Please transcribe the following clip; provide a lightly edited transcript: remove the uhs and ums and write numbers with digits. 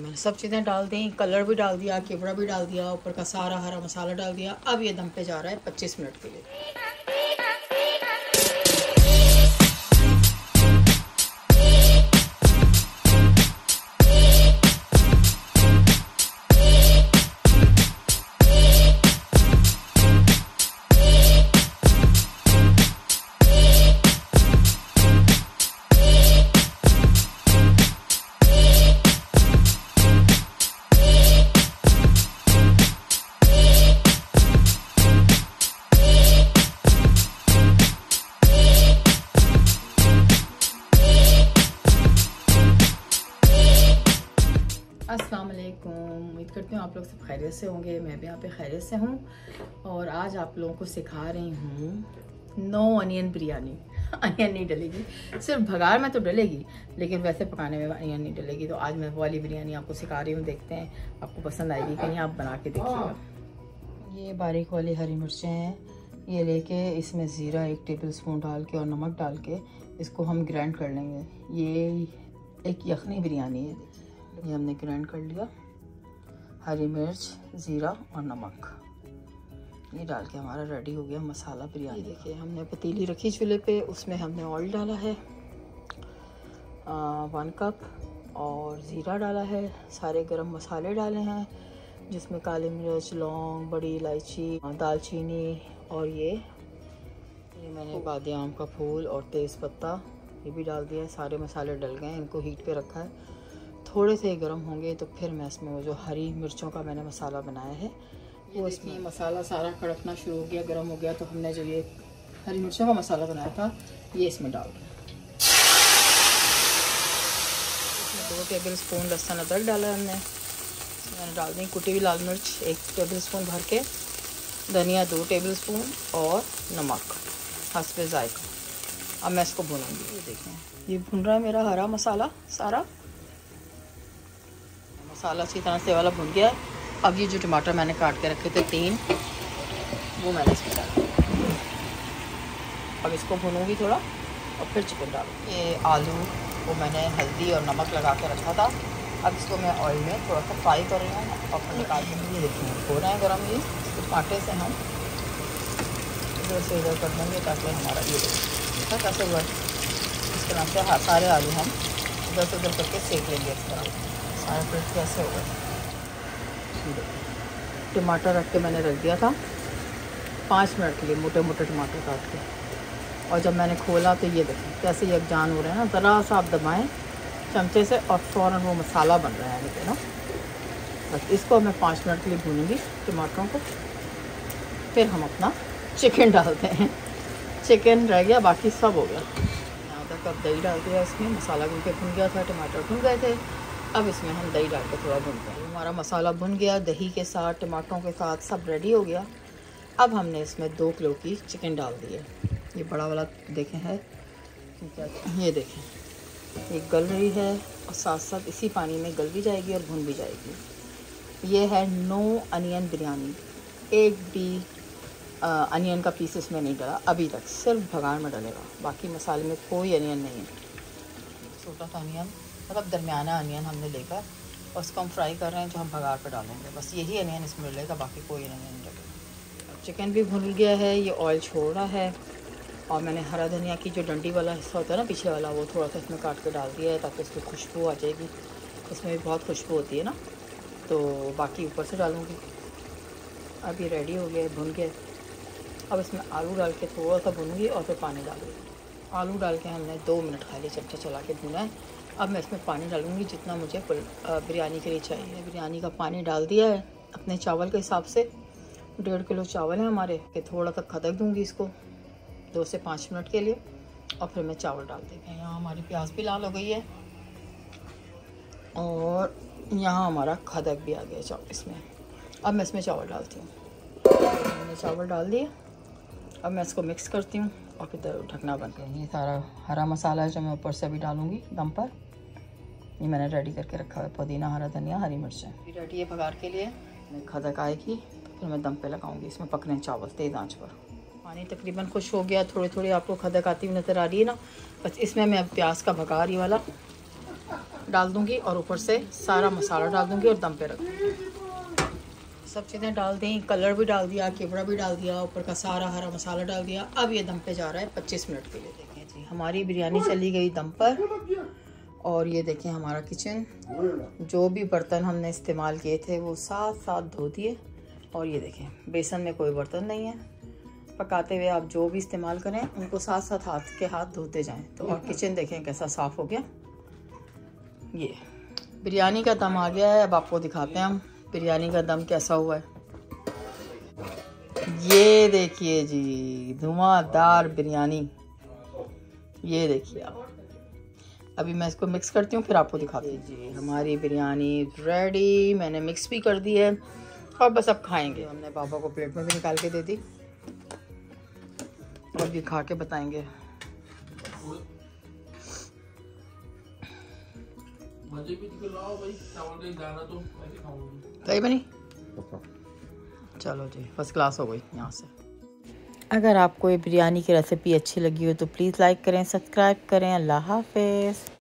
मैंने सब चीज़ें डाल दी, कलर भी डाल दिया, केवड़ा भी डाल दिया, ऊपर का सारा हरा मसाला डाल दिया। अब ये दम पे जा रहा है 25 मिनट के लिए। अस्सलाम वालेकुम, उम्मीद करती हूँ आप लोग सब खैरियत से होंगे। मैं भी यहाँ पे खैरियत से हूँ और आज आप लोगों को सिखा रही हूँ नो अनियन बिरयानी। अनियन नहीं डलेगी, सिर्फ भगार में तो डलेगी, लेकिन वैसे पकाने में अनियन नहीं डलेगी। तो आज मैं वो वाली बिरयानी आपको सिखा रही हूँ, देखते हैं आपको पसंद आएगी कहीं, आप बना के देखिएगा। ये बारीक वाली हरी मिर्चें हैं, ये लेके इसमें ज़ीरा 1 टेबल स्पून डाल के और नमक डाल के इसको हम ग्राइंड कर लेंगे। ये एक यखनी बिरयानी है, ये हमने ग्राइंड कर लिया। हरी मिर्च, ज़ीरा और नमक ये डाल के हमारा रेडी हो गया मसाला बिरयानी। देखिए हमने पतीली रखी चूल्हे पे, उसमें हमने ऑयल डाला है 1 कप और ज़ीरा डाला है, सारे गरम मसाले डाले हैं जिसमें काली मिर्च, लौंग, बड़ी इलायची, दालचीनी और ये मैंने बादाम का फूल और तेज़पत्ता ये भी डाल दिया है। सारे मसाले डल गए हैं, इनको हीट पे रखा है, थोड़े से गर्म होंगे तो फिर मैं इसमें वो जो हरी मिर्चों का मैंने मसाला बनाया है वो इसमें मसाला सारा कड़कना शुरू हो गया, गर्म हो गया। तो हमने जो ये हरी मिर्चों का मसाला बनाया था ये इसमें डाल दिया। इसमें 2 टेबल स्पून लहसुन अदरक डाला है हमने, मैंने डाल दी कुटी हुई लाल मिर्च 1 टेबल स्पून भर के, धनिया 2 टेबल स्पून और नमक हस्बे जायका। अब मैं इसको भूनूंगी। ये देखें ये भुन रहा है मेरा हरा मसाला सारा, मसाला अच्छी तरह से वाला भुन गया है। अब ये जो टमाटर मैंने काट के रखे थे 3 वो मैंने इसमें डाला। अब इसको भूनूंगी थोड़ा और फिर चिकन डालूंगी। ये आलू वो मैंने हल्दी और नमक लगा के रखा था, अब इसको मैं ऑयल में थोड़ा सा फ्राई कर रही हूँ और फिर निकाल के ये देखिए हो रहा है गर्म। ये टमाटे से हम इधर से इधर कर देंगे ताकि हमारा ये देखिए कैसे हुआ इस तरह से सारे आलू हम इधर से उधर करके सेक लेंगे। इस तरह सारा फिर कैसे होगा। टमाटर रख के मैंने रख दिया था 5 मिनट के लिए, मोटे मोटे टमाटर काट के, और जब मैंने खोला तो ये देखें कैसे यकजान हो रहे हैं ना। ज़रा सा आप दबाएं चमचे से और फ़ौरन वो मसाला बन रहा है देखिए ना। बस इसको मैं 5 मिनट के लिए भूनूंगी टमाटरों को, फिर हम अपना चिकन डालते हैं। चिकन रह गया, बाकी सब हो गया। यहाँ तक अब दही डाल दिया इसमें, मसाला भून के भुन गया था, टमाटर भुन गए थे। अब इसमें हम दही डाल के थोड़ा भूनते हैं। हमारा मसाला भुन गया, दही के साथ टमाटरों के साथ सब रेडी हो गया। अब हमने इसमें 2 किलो की चिकन डाल दी है। ये बड़ा वाला देखें है, ये देखें ये गल रही है और साथ साथ इसी पानी में गल भी जाएगी और भुन भी जाएगी। ये है नो अनियन बिरयानी, एक भी अनियन का पीस इसमें नहीं डला अभी तक, सिर्फ भगार में डलेगा, बाकी मसाले में कोई अनियन नहीं है। छोटा सा अनियन मतलब दरमियाना अनियन हमने लेकर और उसको हम फ्राई कर रहे हैं, जो हम भगार पर डालेंगे, बस यही अनियन इसमें डलेगा, बाकी कोई अनियन नहीं डलेगा। चिकन भी भुन गया है, ये ऑयल छोड़ रहा है और मैंने हरा धनिया की जो डंडी वाला हिस्सा होता है ना पीछे वाला, वो थोड़ा सा इसमें काट के डाल दिया है ताकि इसकी खुशबू आ जाएगी। इसमें भी बहुत खुशबू होती है ना, तो बाकी ऊपर से डालूँगी। अब ये रेडी हो गया है, भुन गया। अब इसमें आलू डाल के थोड़ा सा भूनूंगी और फिर पानी डालूँगी। आलू डाल के हमने 2 मिनट खाली चमचा चला के भुना है। अब मैं इसमें पानी डालूँगी जितना मुझे बिरयानी के लिए चाहिए। बिरयानी का पानी डाल दिया है अपने चावल के हिसाब से, 1.5 किलो चावल है हमारे, कि थोड़ा सा खदक दूँगी इसको 2 से 5 मिनट के लिए और फिर मैं चावल डाल देंगे। यहाँ हमारी प्याज भी लाल हो गई है और यहाँ हमारा खदक भी आ गया चावल इसमें। अब मैं इसमें चावल डालती हूँ। मैंने चावल डाल दिए, अब मैं इसको मिक्स करती हूँ और फिर ढकना बंद करूँगी। ये सारा हरा मसाला है जो मैं ऊपर से अभी डालूँगी दम पर। ये मैंने रेडी करके रखा है, पुदीना, हरा धनिया, हरी मिर्चें रेडी है भगार के लिए। मैं खदक आएगी तो फिर मैं दम पे लगाऊंगी, इसमें पकने चावल तेज़ आंच पर। पानी तकरीबन खुश हो गया, थोड़ी थोड़ी आपको खदक आती हुई नज़र आ रही है ना। बस इसमें मैं प्याज का भगार ये वाला डाल दूंगी और ऊपर से सारा मसाला डाल दूंगी और दम पे रख दूंगी। सब चीज़ें डाल दी, कलर भी डाल दिया, केवड़ा भी डाल दिया, ऊपर का सारा हरा मसाला डाल दिया। अब ये दम पे जा रहा है 25 मिनट के लिए। देखें जी हमारी बिरयानी चली गई दम पर। और ये देखें हमारा किचन, जो भी बर्तन हमने इस्तेमाल किए थे वो साथ साथ धो दिए। और ये देखें बेसन में कोई बर्तन नहीं है। पकाते हुए आप जो भी इस्तेमाल करें उनको साथ साथ हाथ धोते जाएं। तो और किचन देखें कैसा साफ़ हो गया। ये बिरयानी का दम आ गया है। अब आपको दिखाते हैं हम बिरयानी का दम कैसा हुआ है। ये देखिए जी धुआंधार बिरयानी, ये देखिए आप। अभी मैं इसको मिक्स करती हूँ फिर आपको दिखाती हूँ। जी हमारी बिरयानी रेडी, मैंने मिक्स भी कर दी है और बस अब खाएंगे। हमने पापा को प्लेट में भी निकाल के दे दी और ये खा के बताएंगे। सही बनी? चलो जी फर्स्ट क्लास हो गई यहाँ से। अगर आपको ये बिरयानी की रेसिपी अच्छी लगी हो तो प्लीज़ लाइक करें, सब्सक्राइब करें। अल्लाह हाफ़िज़।